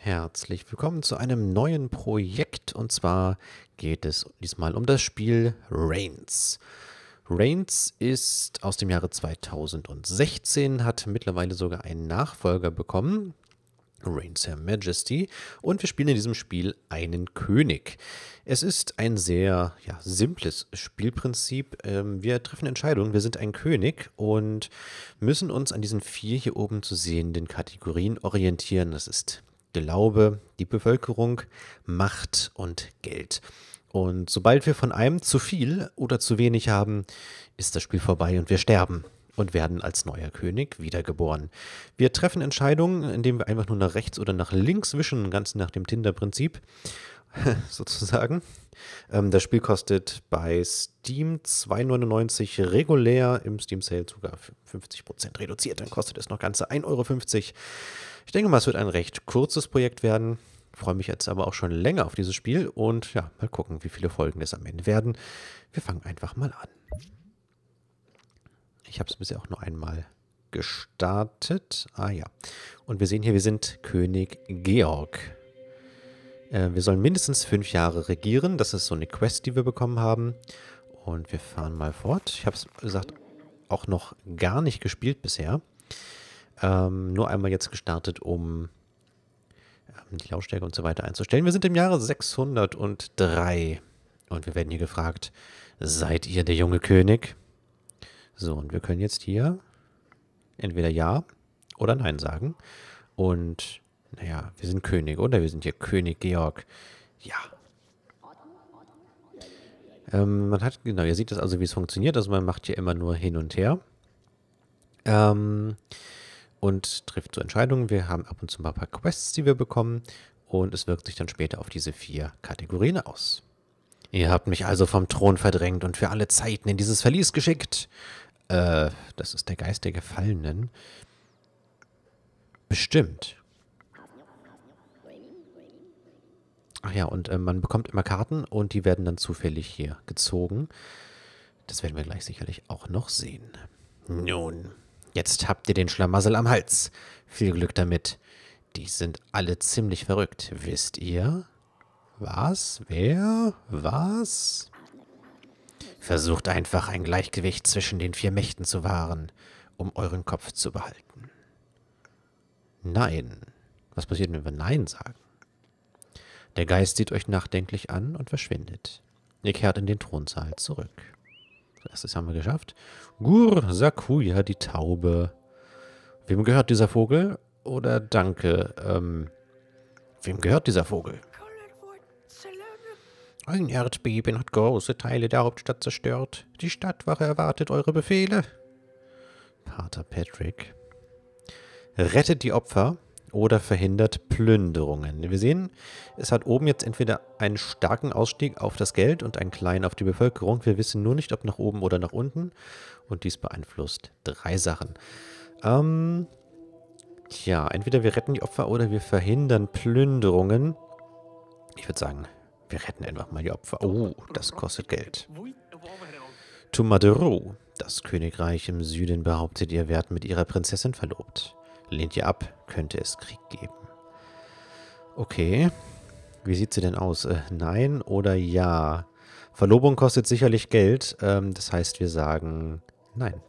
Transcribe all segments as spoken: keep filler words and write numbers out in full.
Herzlich willkommen zu einem neuen Projekt, und zwar geht es diesmal um das Spiel Reigns. Reigns ist aus dem Jahre zweitausendsechzehn, hat mittlerweile sogar einen Nachfolger bekommen, Reigns Her Majesty, und wir spielen in diesem Spiel einen König. Es ist ein sehr ja, simples Spielprinzip. Ähm, wir treffen Entscheidungen, wir sind ein König und müssen uns an diesen vier hier oben zu sehenden Kategorien orientieren. Das ist Glaube, die Bevölkerung, Macht und Geld. Und sobald wir von einem zu viel oder zu wenig haben, ist das Spiel vorbei und wir sterben und werden als neuer König wiedergeboren. Wir treffen Entscheidungen, indem wir einfach nur nach rechts oder nach links wischen, ganz nach dem Tinder-Prinzip, sozusagen. Ähm, das Spiel kostet bei Steam zwei neunundneunzig regulär, im Steam Sale sogar fünfzig Prozent reduziert, dann kostet es noch ganze ein Euro fünfzig. Ich denke mal, es wird ein recht kurzes Projekt werden. Ich freue mich jetzt aber auch schon länger auf dieses Spiel und ja, mal gucken, wie viele Folgen es am Ende werden. Wir fangen einfach mal an. Ich habe es bisher auch nur einmal gestartet. Ah ja. Und wir sehen hier, wir sind König Georg. Äh, wir sollen mindestens fünf Jahre regieren. Das ist so eine Quest, die wir bekommen haben. Und wir fahren mal fort. Ich habe es, wie gesagt, auch noch gar nicht gespielt bisher. Ähm, nur einmal jetzt gestartet, um ähm, die Lautstärke und so weiter einzustellen. Wir sind im Jahre sechshundertdrei und wir werden hier gefragt, seid ihr der junge König? So, und wir können jetzt hier entweder Ja oder Nein sagen. Und, naja, wir sind König, oder? Wir sind hier König Georg. Ja. Ähm, man hat, genau, ihr seht das also, wie es funktioniert. Also man macht hier immer nur hin und her. Ähm... Und trifft so Entscheidungen. Wir haben ab und zu mal ein paar Quests, die wir bekommen. Und es wirkt sich dann später auf diese vier Kategorien aus. Ihr habt mich also vom Thron verdrängt und für alle Zeiten in dieses Verlies geschickt. Äh, das ist der Geist der Gefallenen. Bestimmt. Ach ja, und äh, man bekommt immer Karten und die werden dann zufällig hier gezogen. Das werden wir gleich sicherlich auch noch sehen. Nun... Jetzt habt ihr den Schlamassel am Hals. Viel Glück damit. Die sind alle ziemlich verrückt, wisst ihr? Was? Wer? Was? Versucht einfach ein Gleichgewicht zwischen den vier Mächten zu wahren, um euren Kopf zu behalten. Nein. Was passiert, wenn wir Nein sagen? Der Geist sieht euch nachdenklich an und verschwindet. Ihr kehrt in den Thronsaal zurück. Das haben wir geschafft. Gur Sakuya, die Taube. Wem gehört dieser Vogel? Oder danke, ähm, wem gehört dieser Vogel? Ein Erdbeben hat große Teile der Hauptstadt zerstört. Die Stadtwache erwartet eure Befehle. Pater Patrick. Rettet die Opfer oder verhindert Plünderungen. Wir sehen, es hat oben jetzt entweder einen starken Ausstieg auf das Geld und einen kleinen auf die Bevölkerung. Wir wissen nur nicht, ob nach oben oder nach unten. Und dies beeinflusst drei Sachen. Ähm, tja, entweder wir retten die Opfer oder wir verhindern Plünderungen. Ich würde sagen, wir retten einfach mal die Opfer. Oh, das kostet Geld. Tumadero. Das Königreich im Süden behauptet, ihr werdet mit ihrer Prinzessin verlobt. Lehnt ihr ab, könnte es Krieg geben. Okay. Wie sieht sie denn aus? Äh, nein oder ja? Verlobung kostet sicherlich Geld. Ähm, das heißt, wir sagen nein.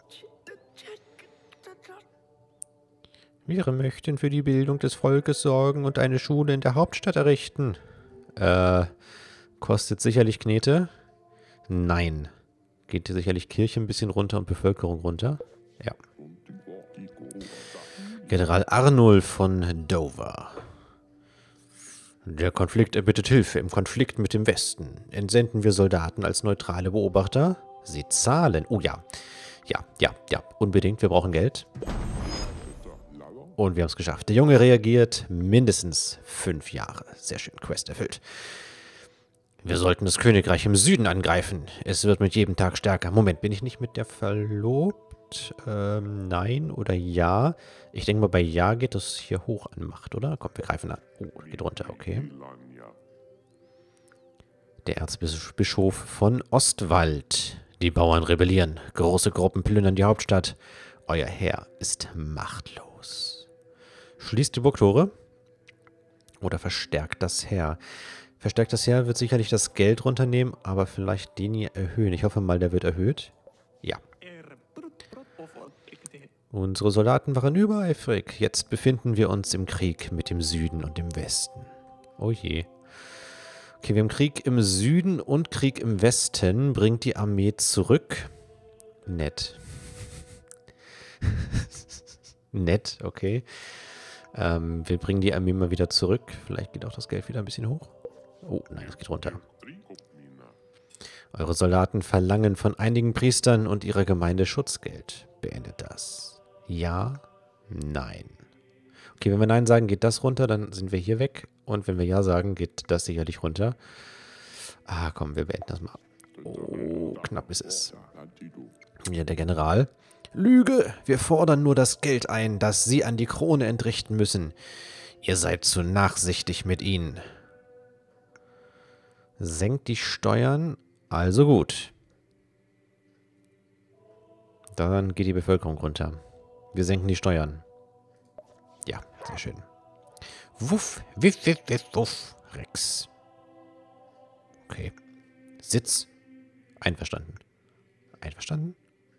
Wir möchten für die Bildung des Volkes sorgen und eine Schule in der Hauptstadt errichten. Äh, kostet sicherlich Knete? Nein. Geht sicherlich Kirche ein bisschen runter und Bevölkerung runter? Ja. General Arnulf von Dover. Der Konflikt erbittet Hilfe im Konflikt mit dem Westen. Entsenden wir Soldaten als neutrale Beobachter? Sie zahlen. Oh ja. Ja, ja, ja. Unbedingt. Wir brauchen Geld. Und wir haben es geschafft. Der Junge reagiert mindestens fünf Jahre. Sehr schön. Quest erfüllt. Wir sollten das Königreich im Süden angreifen. Es wird mit jedem Tag stärker. Moment, bin ich nicht mit der verlobt? Ähm, nein oder ja. Ich denke mal, bei ja geht das hier hoch an Macht, oder? Komm, wir greifen an. Oh, geht runter, okay. Der Erzbischof von Ostwald. Die Bauern rebellieren. Große Gruppen plündern die Hauptstadt. Euer Herr ist machtlos. Schließt die Burgtore. Oder verstärkt das Heer. Verstärkt das Heer wird sicherlich das Geld runternehmen, aber vielleicht den hier erhöhen. Ich hoffe mal, der wird erhöht. Ja. Unsere Soldaten waren übereifrig. Jetzt befinden wir uns im Krieg mit dem Süden und dem Westen. Oh je. Okay, wir haben Krieg im Süden und Krieg im Westen. Bringt die Armee zurück. Nett. Nett, okay. Ähm, wir bringen die Armee mal wieder zurück. Vielleicht geht auch das Geld wieder ein bisschen hoch. Oh, nein, es geht runter. Eure Soldaten verlangen von einigen Priestern und ihrer Gemeinde Schutzgeld. Beendet das. Ja, nein. Okay, wenn wir Nein sagen, geht das runter, dann sind wir hier weg. Und wenn wir Ja sagen, geht das sicherlich runter. Ah, komm, wir beenden das mal. Oh, knapp ist es. Wieder der General. Lüge! Wir fordern nur das Geld ein, das Sie an die Krone entrichten müssen. Ihr seid zu nachsichtig mit ihnen. Senkt die Steuern. Also gut. Dann geht die Bevölkerung runter. Wir senken die Steuern. Ja, sehr schön. Wuff, wiff, wiff, wiff, wuff. Rex. Okay. Sitz. Einverstanden. Einverstanden?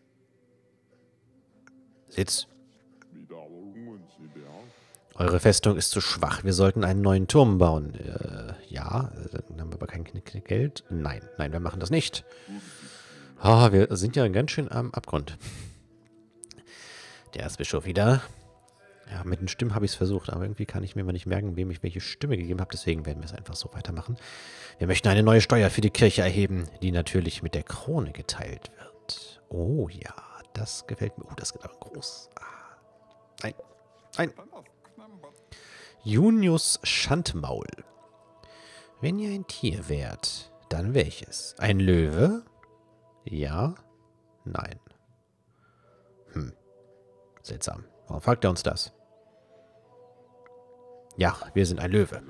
Sitz. Eure Festung ist zu schwach. Wir sollten einen neuen Turm bauen. Äh, ja, dann haben wir aber kein Geld. Nein, nein, wir machen das nicht. Ah, wir sind ja ganz schön am Abgrund. Der Erzbischof wieder. Ja, mit den Stimmen habe ich es versucht, aber irgendwie kann ich mir mal nicht merken, wem ich welche Stimme gegeben habe. Deswegen werden wir es einfach so weitermachen. Wir möchten eine neue Steuer für die Kirche erheben, die natürlich mit der Krone geteilt wird. Oh ja, das gefällt mir. Oh, das geht aber groß. Ah. Nein, nein. Junius Schandmaul. Wenn ihr ein Tier wärt, dann welches? Ein Löwe? Ja? Nein. Hm. Seltsam. Warum fragt er uns das? Ja, wir sind ein Löwe.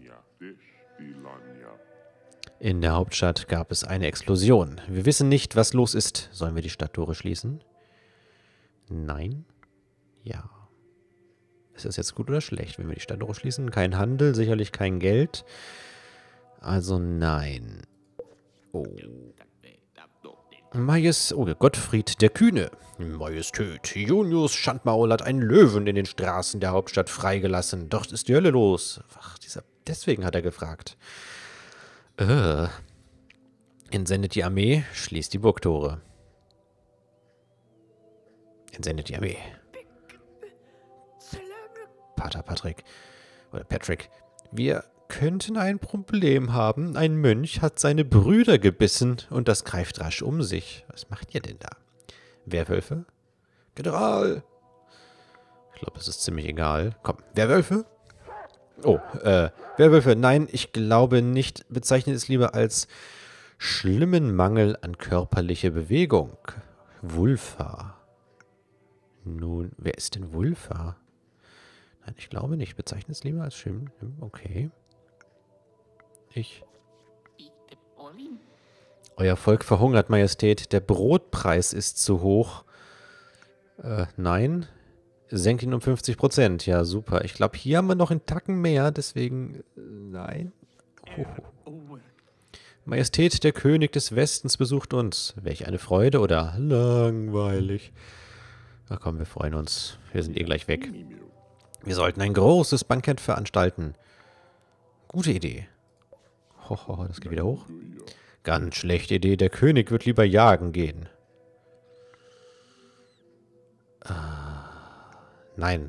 In der Hauptstadt gab es eine Explosion. Wir wissen nicht, was los ist. Sollen wir die Stadttore schließen? Nein? Ja. Ist das jetzt gut oder schlecht, wenn wir die Stadttore schließen? Kein Handel, sicherlich kein Geld. Also nein. Oh. Majest... Oh, Gottfried der Kühne. Majestät, Junius Schandmaul hat einen Löwen in den Straßen der Hauptstadt freigelassen. Dort ist die Hölle los. Ach, dieser... Deswegen hat er gefragt. Äh. Entsendet die Armee, schließt die Burgtore. Entsendet die Armee. Pater Patrick. Oder Patrick. Wir könnten ein Problem haben. Ein Mönch hat seine Brüder gebissen und das greift rasch um sich. Was macht ihr denn da? Werwölfe? General! Ich glaube, es ist ziemlich egal. Komm, Werwölfe? Oh, äh, Werwölfe. Nein, ich glaube nicht. Bezeichnet es lieber als schlimmen Mangel an körperlicher Bewegung. Wulfa. Nun, wer ist denn Wulfa? Nein, ich glaube nicht. Bezeichnet es lieber als schlimm. Okay. Ich. Euer Volk verhungert, Majestät. Der Brotpreis ist zu hoch. Äh, nein. Senkt ihn um fünfzig Prozent. Ja, super. Ich glaube, hier haben wir noch einen Tacken mehr, deswegen... Äh, nein. Oh. Majestät, der König des Westens besucht uns. Welch eine Freude oder langweilig. Ach komm, wir freuen uns. Wir sind eh gleich weg. Wir sollten ein großes Bankett veranstalten. Gute Idee. Hoho, das geht wieder hoch. Ganz schlechte Idee. Der König wird lieber jagen gehen. Ah, nein.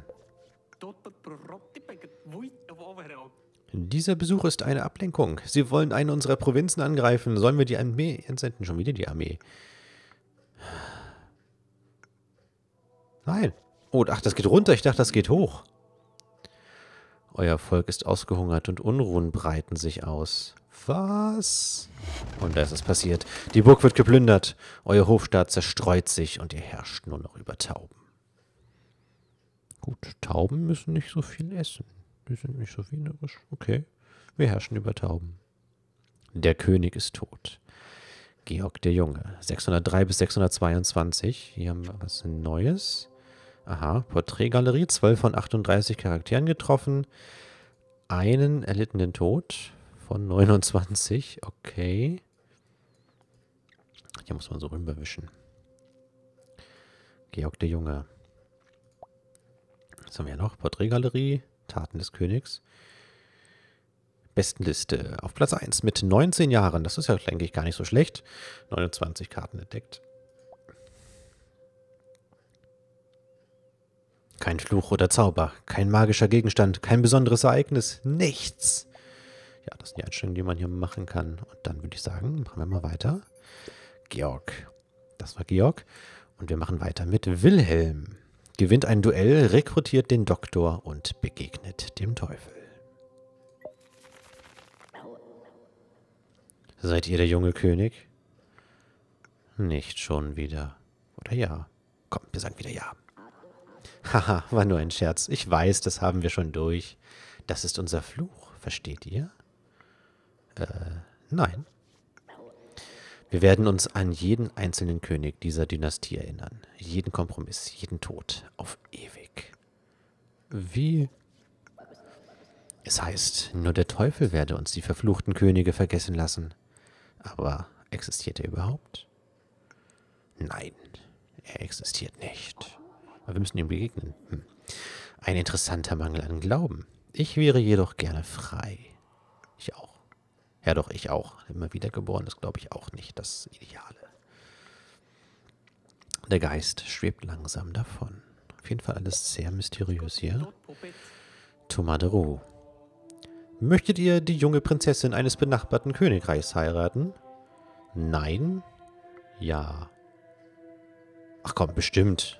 Dieser Besuch ist eine Ablenkung. Sie wollen eine unserer Provinzen angreifen. Sollen wir die Armee entsenden? Schon wieder die Armee. Nein. Oh, ach, das geht runter. Ich dachte, das geht hoch. Euer Volk ist ausgehungert und Unruhen breiten sich aus. Was? Und da ist es passiert. Die Burg wird geplündert. Euer Hofstaat zerstreut sich und ihr herrscht nur noch über Tauben. Gut, Tauben müssen nicht so viel essen. Die sind nicht so wienerisch. Okay. Wir herrschen über Tauben. Der König ist tot. Georg der Junge. sechshundertdrei bis sechshundertzweiundzwanzig. Hier haben wir was Neues. Aha, Porträtgalerie. zwölf von achtunddreißig Charakteren getroffen. einen erlittenen Tod von neunundzwanzig. Okay. Hier muss man so rüberwischen. Georg der Junge. Was haben wir noch? Porträtgalerie, Taten des Königs. Bestenliste auf Platz eins mit neunzehn Jahren. Das ist ja, denke ich, gar nicht so schlecht. neunundzwanzig Karten entdeckt. Kein Fluch oder Zauber, kein magischer Gegenstand, kein besonderes Ereignis, nichts. Ja, das sind die Einstellungen, die man hier machen kann. Und dann würde ich sagen, machen wir mal weiter. Georg. Das war Georg. Und wir machen weiter mit Wilhelm. Gewinnt ein Duell, rekrutiert den Doktor und begegnet dem Teufel. Seid ihr der junge König? Nicht schon wieder. Oder ja? Komm, wir sagen wieder ja. Haha, war nur ein Scherz. Ich weiß, das haben wir schon durch. Das ist unser Fluch, versteht ihr? Äh, nein. Wir werden uns an jeden einzelnen König dieser Dynastie erinnern. Jeden Kompromiss, jeden Tod. Auf ewig. Wie? Es heißt, nur der Teufel werde uns die verfluchten Könige vergessen lassen. Aber existiert er überhaupt? Nein, er existiert nicht. Aber wir müssen ihm begegnen. Hm. Ein interessanter Mangel an Glauben. Ich wäre jedoch gerne frei. Ich auch. Ja doch, ich auch. Immer wieder geboren ist, glaube ich, auch nicht das Ideale. Der Geist schwebt langsam davon. Auf jeden Fall alles sehr mysteriös hier. Tomaderu. Möchtet ihr die junge Prinzessin eines benachbarten Königreichs heiraten? Nein? Ja. Ach komm, bestimmt.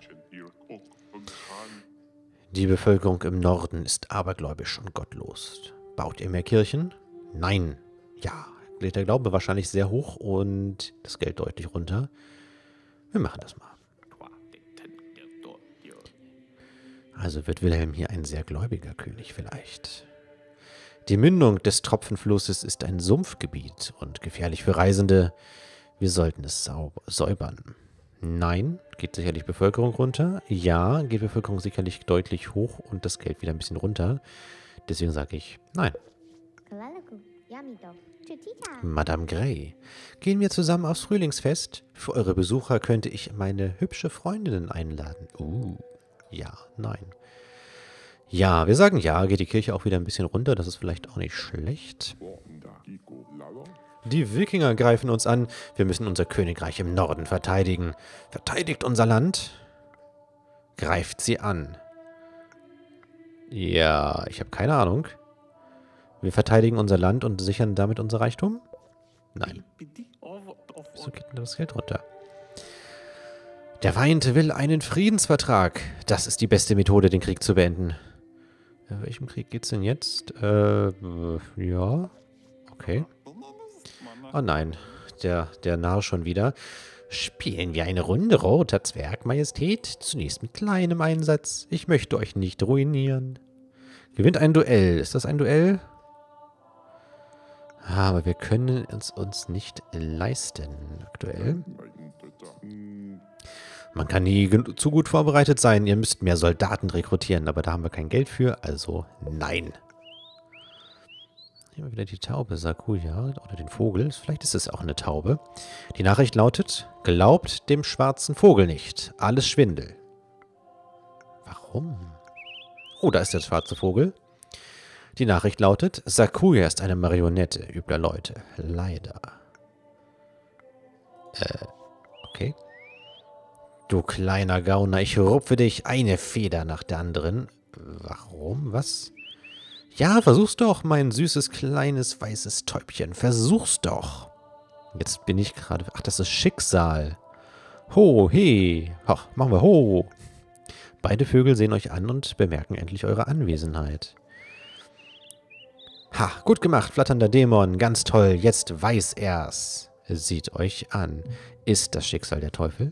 Die Bevölkerung im Norden ist abergläubisch und gottlos. Baut ihr mehr Kirchen? Nein. Ja, geht der Glaube wahrscheinlich sehr hoch und das Geld deutlich runter. Wir machen das mal. Also wird Wilhelm hier ein sehr gläubiger König vielleicht. Die Mündung des Tropfenflusses ist ein Sumpfgebiet und gefährlich für Reisende. Wir sollten es säubern. Nein, geht sicherlich Bevölkerung runter. Ja, geht Bevölkerung sicherlich deutlich hoch und das Geld wieder ein bisschen runter. Deswegen sage ich nein. Madame Grey, gehen wir zusammen aufs Frühlingsfest? Für eure Besucher könnte ich meine hübsche Freundinnen einladen. Uh, ja, nein. Ja, wir sagen ja, geht die Kirche auch wieder ein bisschen runter. Das ist vielleicht auch nicht schlecht. Die Wikinger greifen uns an. Wir müssen unser Königreich im Norden verteidigen. Verteidigt unser Land. Greift sie an. Ja, ich habe keine Ahnung. Wir verteidigen unser Land und sichern damit unser Reichtum? Nein. Wieso geht denn das Geld runter? Der Feind will einen Friedensvertrag. Das ist die beste Methode, den Krieg zu beenden. In welchem Krieg geht's denn jetzt? Äh, ja. Okay. Oh nein, der, der Narr schon wieder. Spielen wir eine Runde, roter Zwerg, Majestät? Zunächst mit kleinem Einsatz. Ich möchte euch nicht ruinieren. Gewinnt ein Duell. Ist das ein Duell? Ah, aber wir können es uns nicht leisten aktuell. Man kann nie zu gut vorbereitet sein. Ihr müsst mehr Soldaten rekrutieren, aber da haben wir kein Geld für, also nein. Hier haben wir wieder die Taube, Sakuya, oder den Vogel. Vielleicht ist es auch eine Taube. Die Nachricht lautet, glaubt dem schwarzen Vogel nicht. Alles Schwindel. Warum? Oh, da ist der schwarze Vogel. Die Nachricht lautet, Sakuya ist eine Marionette übler Leute. Leider. Äh, okay. Du kleiner Gauner, ich rupfe dich eine Feder nach der anderen. Warum? Was? Ja, versuch's doch, mein süßes, kleines, weißes Täubchen. Versuch's doch. Jetzt bin ich gerade... Ach, das ist Schicksal. Ho, he. Ach, machen wir ho. Beide Vögel sehen euch an und bemerken endlich eure Anwesenheit. Ha, gut gemacht, flatternder Dämon. Ganz toll, jetzt weiß er's. Sieht euch an. Ist das Schicksal der Teufel?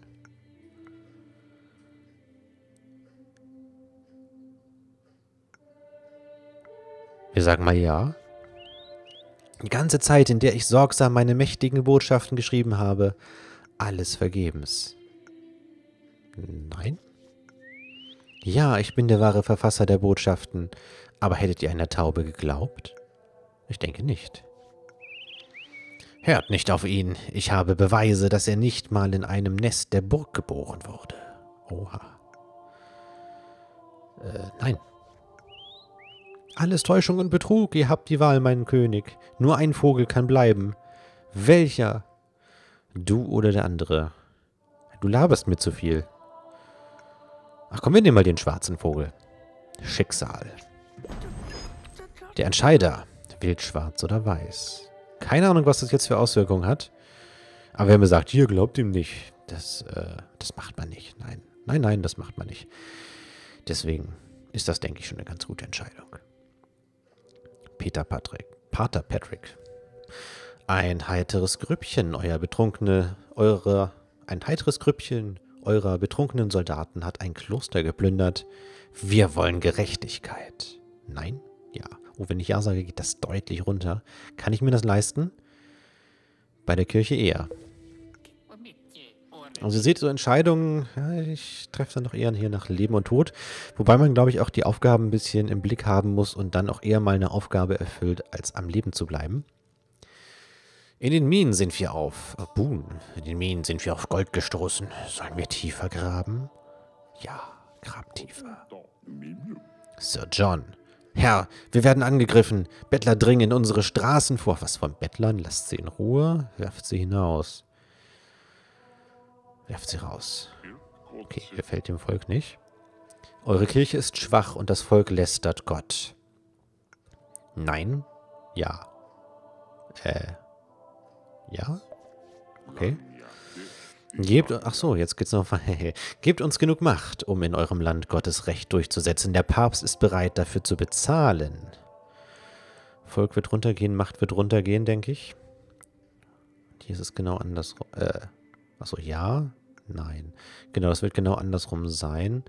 Wir sagen mal ja. Die ganze Zeit, in der ich sorgsam meine mächtigen Botschaften geschrieben habe, alles vergebens. Nein. Ja, ich bin der wahre Verfasser der Botschaften. Aber hättet ihr einer Taube geglaubt? Ich denke nicht. Hört nicht auf ihn. Ich habe Beweise, dass er nicht mal in einem Nest der Burg geboren wurde. Oha. Äh, nein. Alles Täuschung und Betrug. Ihr habt die Wahl, mein König. Nur ein Vogel kann bleiben. Welcher? Du oder der andere? Du laberst mir zu viel. Ach komm, wir nehmen mal den schwarzen Vogel. Schicksal. Der Entscheider. Wildschwarz oder weiß. Keine Ahnung, was das jetzt für Auswirkungen hat. Aber wer mir sagt, hier, glaubt ihm nicht. Das, äh, das macht man nicht. Nein. Nein, nein, das macht man nicht. Deswegen ist das, denke ich, schon eine ganz gute Entscheidung. Peter Patrick. Pater Patrick. Ein heiteres Grüppchen, euer betrunkene, eure, ein heiteres Grüppchen eurer betrunkenen Soldaten hat ein Kloster geplündert. Wir wollen Gerechtigkeit. Nein? Ja. Oh, wenn ich ja sage, geht das deutlich runter. Kann ich mir das leisten? Bei der Kirche eher. Also ihr seht, so Entscheidungen, ja, ich treffe dann doch eher hier nach Leben und Tod. Wobei man, glaube ich, auch die Aufgaben ein bisschen im Blick haben muss und dann auch eher mal eine Aufgabe erfüllt, als am Leben zu bleiben. In den Minen sind wir auf... Oh, Boon. In den Minen sind wir auf Gold gestoßen. Sollen wir tiefer graben? Ja, graben tiefer. Sir John. Herr, wir werden angegriffen. Bettler dringen in unsere Straßen vor. Was von Bettlern? Lasst sie in Ruhe. Werft sie hinaus. Werft sie raus. Okay, gefällt dem Volk nicht. Eure Kirche ist schwach und das Volk lästert Gott. Nein? Ja. Äh... Ja? Okay. Gebt, ach so, jetzt geht's noch. Gebt uns genug Macht, um in eurem Land Gottes Recht durchzusetzen. Der Papst ist bereit, dafür zu bezahlen. Volk wird runtergehen, Macht wird runtergehen, denke ich. Hier ist es genau andersrum. Äh, ach so, ja? Nein. Genau, es wird genau andersrum sein.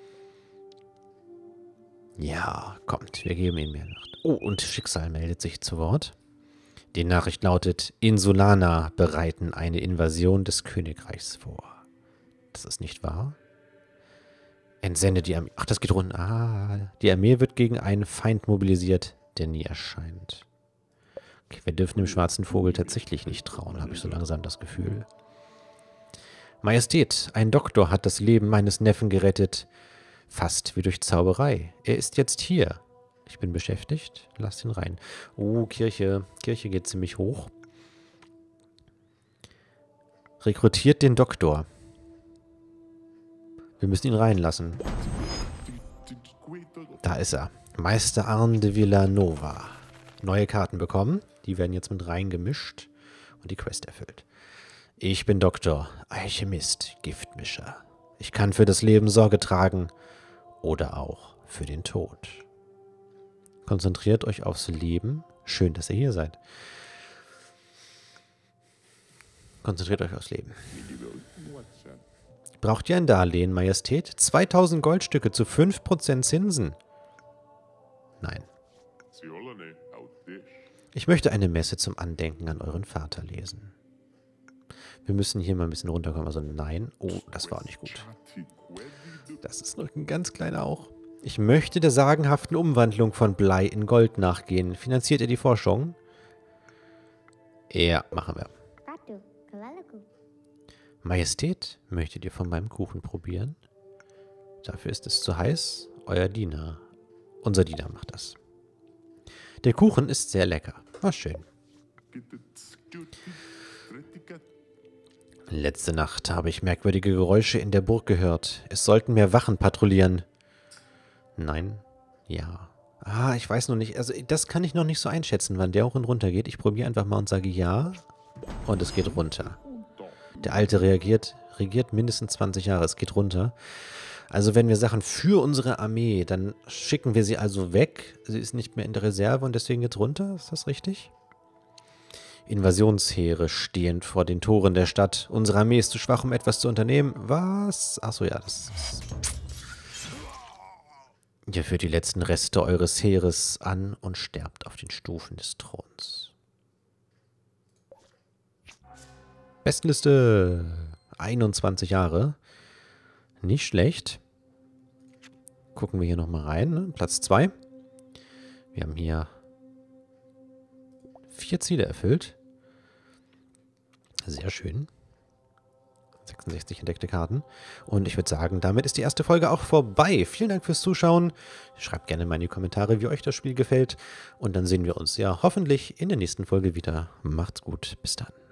Ja, kommt, wir geben ihm mehr Macht. Oh, und Schicksal meldet sich zu Wort. Die Nachricht lautet, Insulaner bereiten eine Invasion des Königreichs vor. Das ist nicht wahr? Entsende die Armee. Ach, das geht runter. Ah, die Armee wird gegen einen Feind mobilisiert, der nie erscheint. Okay, wir dürfen dem schwarzen Vogel tatsächlich nicht trauen, habe ich so langsam das Gefühl. Majestät, ein Doktor hat das Leben meines Neffen gerettet. Fast wie durch Zauberei. Er ist jetzt hier. Ich bin beschäftigt. Lasst ihn rein. Oh, Kirche. Kirche geht ziemlich hoch. Rekrutiert den Doktor. Wir müssen ihn reinlassen. Da ist er. Meister Arne de Villanova. Neue Karten bekommen. Die werden jetzt mit reingemischt und die Quest erfüllt. Ich bin Doktor, Alchemist, Giftmischer. Ich kann für das Leben Sorge tragen oder auch für den Tod. Konzentriert euch aufs Leben. Schön, dass ihr hier seid. Konzentriert euch aufs Leben. Braucht ihr ein Darlehen, Majestät? zweitausend Goldstücke zu fünf Prozent Zinsen. Nein. Ich möchte eine Messe zum Andenken an euren Vater lesen. Wir müssen hier mal ein bisschen runterkommen. Also nein. Oh, das war auch nicht gut. Das ist noch ein ganz kleiner auch. Ich möchte der sagenhaften Umwandlung von Blei in Gold nachgehen. Finanziert ihr die Forschung? Ja, machen wir. Majestät, möchtet ihr von meinem Kuchen probieren? Dafür ist es zu heiß. Euer Diener. Unser Diener macht das. Der Kuchen ist sehr lecker. War schön. Letzte Nacht habe ich merkwürdige Geräusche in der Burg gehört. Es sollten mehr Wachen patrouillieren. Nein. Ja. Ah, ich weiß noch nicht. Also das kann ich noch nicht so einschätzen, wann der hoch und runter geht. Ich probiere einfach mal und sage ja. Und es geht runter. Der Alte reagiert, regiert mindestens zwanzig Jahre. Es geht runter. Also wenn wir Sachen für unsere Armee, dann schicken wir sie also weg. Sie ist nicht mehr in der Reserve und deswegen geht's runter. Ist das richtig? Invasionsheere stehen vor den Toren der Stadt. Unsere Armee ist zu schwach, um etwas zu unternehmen. Was? Achso, ja, das ist... Ihr führt die letzten Reste eures Heeres an und sterbt auf den Stufen des Throns. Bestliste einundzwanzig Jahre. Nicht schlecht. gucken wir hier nochmal rein. Ne? Platz zwei. Wir haben hier vier Ziele erfüllt. Sehr schön. sechsundsechzig entdeckte Karten. Und ich würde sagen, damit ist die erste Folge auch vorbei. Vielen Dank fürs Zuschauen. Schreibt gerne mal in die Kommentare, wie euch das Spiel gefällt. Und dann sehen wir uns ja hoffentlich in der nächsten Folge wieder. Macht's gut. Bis dann.